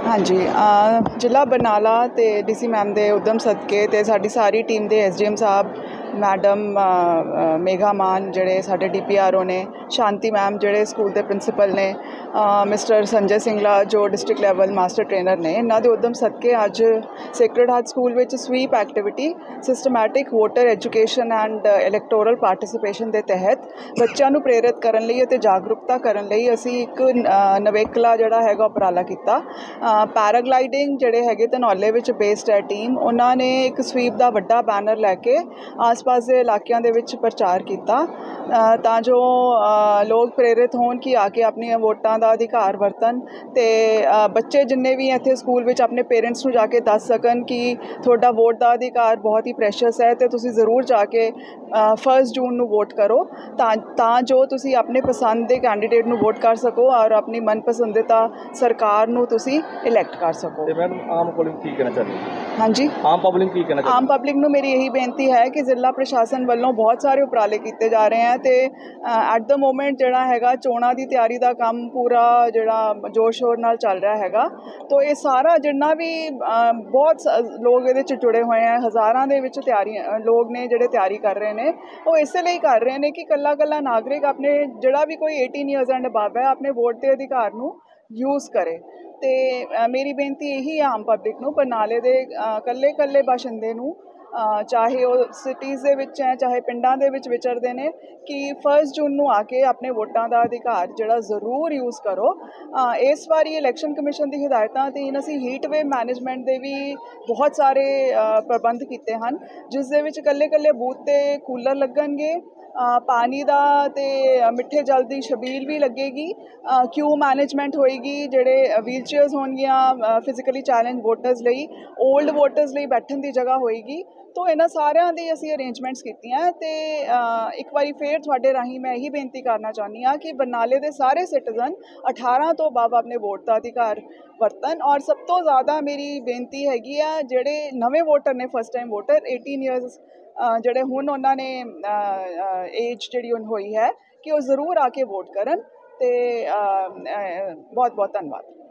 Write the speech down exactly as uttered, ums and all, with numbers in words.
हाँ जी, अ, जिला बरनाला ते डीसी मैम दे उद्यम सदके ते साडी सारी टीम दे एस डी एम साहब madam uh, uh, Megha Maan जेह्ड़े साढ़े डी पी आर ओ ने, शांति मैम जेह्ड़े स्कूल दे प्रिंसीपल ने, अ, मिस्टर संजय सिंगला जो डिस्ट्रिक्ट लेवल मास्टर ट्रेनर ने, इन्हां दे उद्यम सदके अज सेक्रेड हार्ट स्कूल विच SVEEP activity systematic voter education and electoral participation दे तहत बच्चों नूं प्रेरित करन लई अते जागरूकता करन लई असीं एक अ, नवेकला जिहड़ा हैगा उपराला कीता। पैराग्लाइडिंग ਜਿਹੜੇ ਹੈਗੇ ਧਨੌਲੇ ਵਿੱਚ ਬੇਸਡ ਹੈ ਟੀਮ, ਉਹਨਾਂ ਨੇ ਇੱਕ ਸਵੀਪ ਦਾ ਵੱਡਾ ਬੈਨਰ ਲੈ ਕੇ ਆਸ-ਪਾਸ ਦੇ ਇਲਾਕਿਆਂ ਦੇ ਵਿੱਚ ਪ੍ਰਚਾਰ ਕੀਤਾ ਤਾਂ ਜੋ ਲੋਕ ਪ੍ਰੇਰਿਤ ਹੋਣ ਕਿ ਆ ਕੇ ਆਪਣੀਆਂ ਵੋਟਾਂ ਦਾ ਅਧਿਕਾਰ ਵਰਤਣ ਤੇ ਬੱਚੇ ਜਿੰਨੇ ਵੀ ਇੱਥੇ ਸਕੂਲ ਵਿੱਚ ਆਪਣੇ ਪੇਰੈਂਟਸ ਨੂੰ ਜਾ ਕੇ ਦੱਸ ਸਕਣ ਕਿ ਤੁਹਾਡਾ ਵੋਟ ਦਾ ਅਧਿਕਾਰ ਬਹੁਤ ਹੀ ਪ੍ਰੈਸ਼ੀਅਸ ਹੈ ਤੇ ਤੁਸੀਂ ਜ਼ਰੂਰ ਜਾ ਕੇ ਫਸਟ ਜੂਨ ਨੂੰ ਵੋਟ ਕਰੋ ਤਾਂ ਤਾਂ ਜੋ ਤੁਸੀਂ ਆਪਣੇ ਪਸੰਦ ਦੇ ਕੈਂਡੀਡੇਟ ਨੂੰ ਵੋਟ ਕਰ ਸਕੋ ਔਰ ਆਪਣੀ ਮਨਪਸੰਦੀਦਾ ਸਰਕਾਰ ਨੂੰ ਤੁਸੀਂ ਇਲੈਕਟ ਕਰ ਸਕੋ। ਤੇ ਮੈਡਮ ਆਮ ਪਬਲਿਕ ਕੀ ਕਹਿਣਾ ਚਾਹੁੰਦੀ ਹੈ? ਹਾਂਜੀ, ਆਮ ਪਬਲਿਕ ਕੀ ਕਹਿਣਾ ਚਾਹੁੰਦੀ? ਆਮ ਪਬਲਿਕ ਨੂੰ ਮੇਰੀ ਇਹੀ ਬੇਨਤੀ ਹੈ ਕਿ ਜ਼ਿਲ੍ਹਾ ਪ੍ਰਸ਼ਾਸਨ ਵੱਲੋਂ ਬਹੁਤ ਸਾਰੇ ਉਪਰਾਲੇ ਕੀਤੇ ਜਾ ਰਹੇ ਹਨ ਤੇ ਐਟ ਦ ਮੋਮੈਂਟ ਜਿਹੜਾ ਹੈਗਾ ਚੋਣਾਂ ਦੀ ਤਿਆਰੀ ਦਾ ਕੰਮ ਪੂਰਾ ਜਿਹੜਾ ਜ਼ੋਰ ਸ਼ੋਰ ਨਾਲ ਚੱਲ ਰਿਹਾ ਹੈਗਾ। ਤੋ ਇਹ ਸਾਰਾ ਜਿੰਨਾ ਵੀ ਬਹੁਤ ਲੋਕ ਇਹਦੇ 'ਚ ਜੁੜੇ ਹੋਏ ਹੈ, ਹਜ਼ਾਰਾਂ ਦੇ ਵਿੱਚ ਤਿਆਰੀਆਂ ਲੋਕ ਨੇ ਜਿਹੜੇ ਤਿਆਰੀ ਕਰ ਰਹੇ ਨੇ, ਉਹ ਇਸੇ ਲਈ ਕਰ ਰਹੇ ਨੇ ਕਿ ਇਕੱਲਾ ਇਕੱਲਾ ਨਾਗਰਿਕ ਆਪਣੇ ਜਿਹੜਾ ਵੀ ਕੋਈ ਏਟੀਨ ਈਅਰਸ ਐਂਡ ਅਬਵ ਹੈ ਆਪਣੇ ਵੋਟ ਦੇ ਅਧਿਕਾਰ ਨੂੰ ਯੂਜ਼ ਕਰੇ। ਤੇ ਮੇਰੀ ਬੇਨਤੀ ਇਹੀ ਹੈ ਆਮ ਪਬਲਿਕ ਨੂੰ, ਬਰਨਾਲੇ ਦੇ ਇਕੱਲੇ ਇਕੱਲੇ ਬਾਸ਼ਿੰਦੇ ਨੂੰ, ਚਾਹੇ ਉਹ ਸਿਟੀਜ਼ ਦੇ ਵਿੱਚ ਹੈ ਚਾਹੇ ਪਿੰਡਾਂ ਦੇ ਵਿੱਚ ਵਿਚਰਦੇ ਨੇ, ਕਿ ਫਸਟ ਜੂਨ ਨੂੰ ਆ ਕੇ ਆਪਣੇ ਵੋਟਾਂ ਦਾ ਅਧਿਕਾਰ ਜਿਹੜਾ ਜ਼ਰੂਰ ਯੂਜ਼ ਕਰੋ। ਇਸ ਵਾਰੀ ਇਲੈਕਸ਼ਨ ਕਮਿਸ਼ਨ ਦੀ ਹਦਾਇਤਾਂ ਅਧੀਨ ਅਸੀਂ ਹੀਟ ਵੇਵ ਮੈਨੇਜਮੈਂਟ ਦੇ ਵੀ ਬਹੁਤ ਸਾਰੇ ਪ੍ਰਬੰਧ ਕੀਤੇ ਹਨ, ਜਿਸ ਦੇ ਵਿੱਚ ਇਕੱਲੇ ਇਕੱਲੇ ਬੂਥ 'ਤੇ ਕੂਲਰ ਲੱਗਣਗੇ, ਪਾਣੀ ਦਾ ਅਤੇ ਮਿੱਠੇ ਜਲ ਦੀ ਛਬੀਲ ਵੀ ਲੱਗੇਗੀ, ਕਿਊ ਮੈਨੇਜਮੈਂਟ ਹੋਏਗੀ, ਜਿਹੜੇ ਵੀਲ ਚੇਅਰਸ ਹੋਣਗੀਆਂ ਫਿਜ਼ੀਕਲੀ ਚੈਲੰਜ ਵੋਟਰਸ ਲਈ, ਓਲਡ ਵੋਟਰਸ ਲਈ ਬੈਠਣ ਦੀ ਜਗ੍ਹਾ ਹੋਏਗੀ। ਤੋ ਇਹਨਾਂ ਸਾਰਿਆਂ ਦੀ ਅਸੀਂ ਅਰੇਂਜਮੈਂਟਸ ਕੀਤੀਆਂ ਅਤੇ ਇੱਕ ਵਾਰੀ ਫਿਰ ਤੁਹਾਡੇ ਰਾਹੀਂ ਮੈਂ ਇਹੀ ਬੇਨਤੀ ਕਰਨਾ ਚਾਹੁੰਦੀ ਹਾਂ ਕਿ ਬਰਨਾਲੇ ਦੇ ਸਾਰੇ ਸਿਟੀਜ਼ਨ ਅਠਾਰਾਂ ਤੋਂ ਬਾਅਦ ਆਪਣੇ ਵੋਟ ਦਾ ਅਧਿਕਾਰ ਵਰਤਣ। ਔਰ ਸਭ ਤੋਂ ਜ਼ਿਆਦਾ ਮੇਰੀ ਬੇਨਤੀ ਹੈਗੀ ਆ ਜਿਹੜੇ ਨਵੇਂ ਵੋਟਰ ਨੇ, first time voter eighteen years ਜਿਹੜੇ ਹੁਣ ਉਹਨਾਂ ਨੇ ਏਜ ਜਿਹੜੀ ਹੁਣ ਹੋਈ ਹੈ, ਕਿ ਉਹ ਜ਼ਰੂਰ ਆ ਕੇ ਵੋਟ ਕਰਨ। ਅਤੇ ਬਹੁਤ ਬਹੁਤ ਧੰਨਵਾਦ।